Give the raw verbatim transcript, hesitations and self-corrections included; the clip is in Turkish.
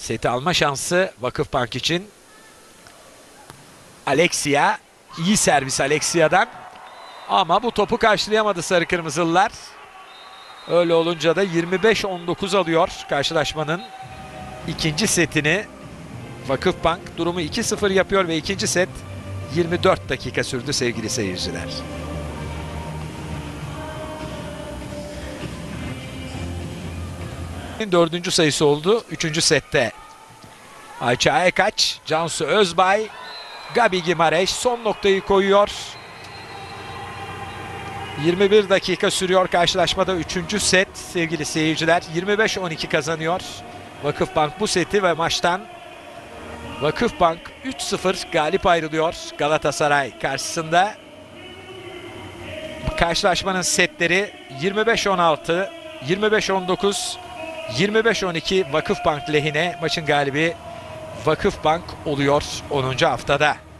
Seti alma şansı Vakıfbank için. Alexia. İyi servis Alexia'dan. Ama bu topu karşılayamadı sarı kırmızılılar. Öyle olunca da yirmi beş on dokuz alıyor karşılaşmanın ikinci setini. Vakıfbank durumu iki sıfır yapıyor ve ikinci set yirmi dört dakika sürdü sevgili seyirciler. Dördüncü sayısı oldu. Üçüncü sette. Ayça Aykaç, Cansu Özbay, Gabi Gimareş son noktayı koyuyor. yirmi bir dakika sürüyor karşılaşmada üçüncü set sevgili seyirciler. yirmi beş on iki kazanıyor Vakıfbank bu seti ve maçtan Vakıfbank üç sıfır galip ayrılıyor Galatasaray karşısında. Karşılaşmanın setleri yirmi beş on altı, yirmi beş on dokuz, yirmi beş on iki Vakıfbank lehine. Maçın galibi Vakıfbank oluyor onuncu haftada.